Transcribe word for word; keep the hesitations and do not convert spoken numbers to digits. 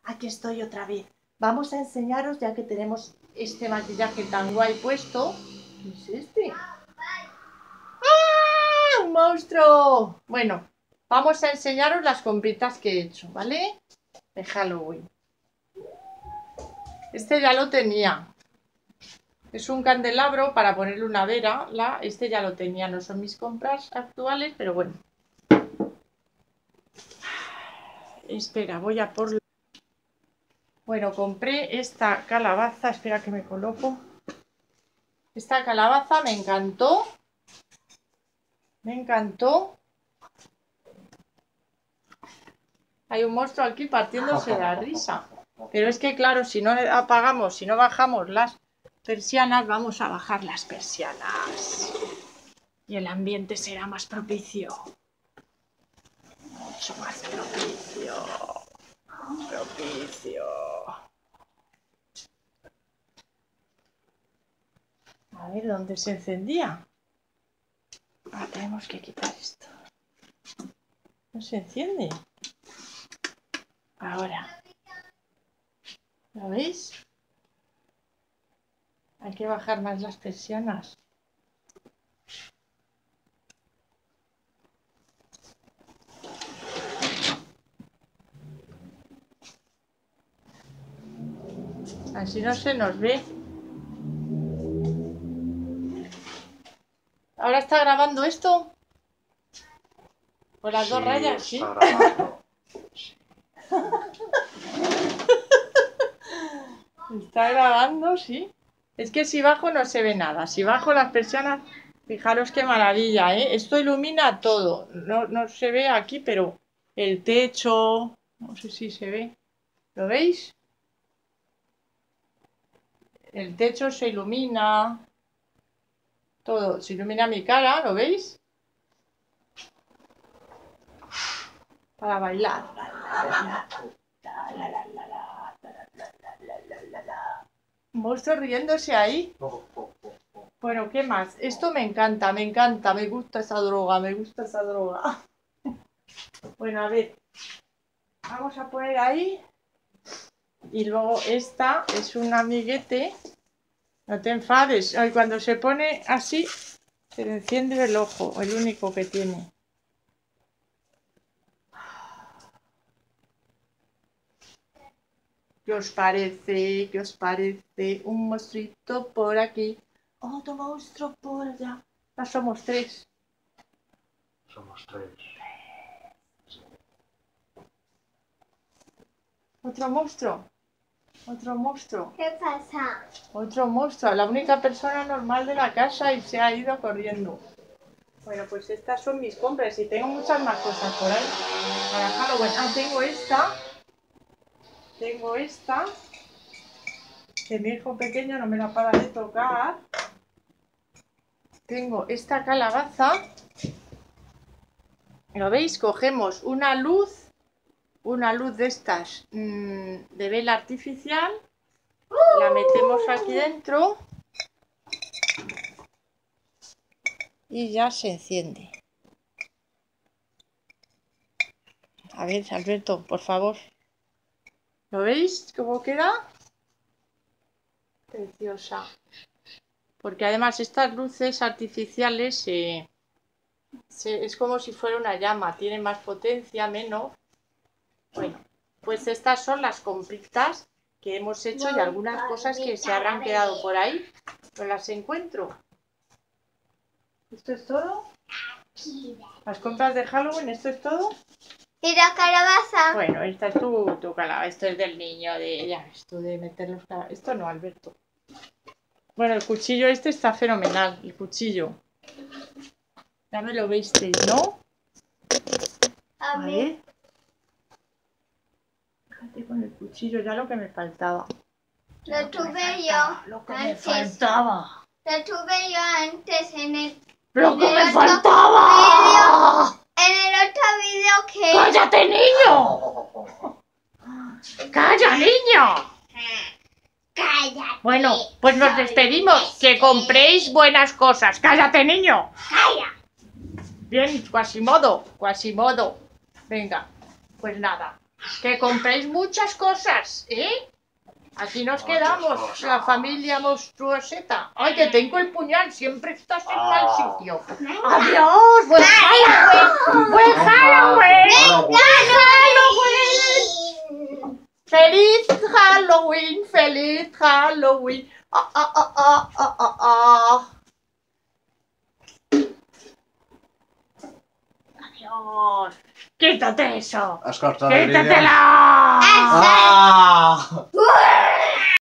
aquí estoy otra vez. Vamos a enseñaros, ya que tenemos este maquillaje tan guay puesto. ¿Qué es este? ¡Ah! ¡Un monstruo! Bueno, vamos a enseñaros las compritas que he hecho, ¿vale? De Halloween. Este ya lo tenía. Es un candelabro para ponerle una vela. La, este ya lo tenía, no son mis compras actuales, pero bueno. Espera, voy a por... Bueno, compré esta calabaza. Espera que me coloco. Esta calabaza me encantó. Me encantó. Hay un monstruo aquí partiéndose de la risa. Pero es que claro, si no apagamos, si no bajamos las persianas, vamos a bajar las persianas. Y el ambiente será más propicio. Mucho más propicio. Propicio. A ver, ¿dónde se encendía? Ah, tenemos que quitar esto. No se enciende. Ahora. ¿Lo veis? Hay que bajar más las persianas. Así no se nos ve. ¿Ahora está grabando esto? ¿Con las sí, dos rayas? Sí. Está grabando, sí. Es que si bajo no se ve nada. Si bajo las persianas, fijaros qué maravilla, ¿eh? Esto ilumina todo. No, no se ve aquí, pero el techo, no sé si se ve. ¿Lo veis? El techo se ilumina. Todo. Se ilumina mi cara, ¿lo veis? Para bailar. Monstruo riéndose ahí. Bueno, ¿qué más? Esto me encanta, me encanta, me gusta esa droga, me gusta esa droga. Bueno, a ver. Vamos a poner ahí. Y luego esta es un amiguete. No te enfades. Ay, cuando se pone así, se le enciende el ojo, el único que tiene. ¿Qué os parece? ¿Qué os parece? Un monstruito por aquí. Otro monstruo por allá. Ya somos tres. Somos tres. Otro monstruo. Otro monstruo. ¿Qué pasa? Otro monstruo. La única persona normal de la casa y se ha ido corriendo. Bueno, pues estas son mis compras y tengo muchas más cosas por ahí. Para Halloween. Ah, tengo esta. Tengo esta. Que mi hijo pequeño no me la para de tocar. Tengo esta calabaza. ¿Lo veis? Cogemos una luz. Una luz de estas mmm, de vela artificial. La metemos aquí dentro. Y ya se enciende. A ver, Alberto, por favor. ¿Lo veis cómo queda? Preciosa. Porque además estas luces artificiales eh, se, es como si fuera una llama. Tiene más potencia, menos. Bueno, pues estas son las compritas que hemos hecho y algunas cosas que se habrán quedado por ahí. No las encuentro. ¿Esto es todo? ¿Las compras de Halloween? ¿Esto es todo? ¿Y la calabaza? Bueno, esta es tu, tu calabaza. Esto es del niño, de ya, esto de meter los calabazas. Esto no, Alberto. Bueno, el cuchillo este está fenomenal, el cuchillo. Ya me lo visteis, ¿no? A ver. Fíjate con el cuchillo, ya lo que me faltaba. Lo tuve yo Lo que me antes. faltaba. Lo tuve yo antes en el... ¡Lo en que el me otro faltaba! video- en el otro video que... ¡Cállate, niño! ¡Calla, niño! Cállate. Bueno, pues nos despedimos. Que compréis buenas cosas. ¡Cállate, niño! Calla. Bien, Quasimodo, Quasimodo. Venga, pues nada. Que compréis muchas cosas, ¿eh? Así nos Muchas quedamos, cosas. la familia monstruoseta. Ay, que tengo el puñal, siempre estás en mal Ah. sitio. Adiós, buen Halloween, buen Halloween, Halloween. Feliz Halloween, feliz Halloween. Ah, ah, ah, ah, ah, ah, ah. Adiós. Quítate eso. Has cortado el vídeo. Quítatela. ¡Ah!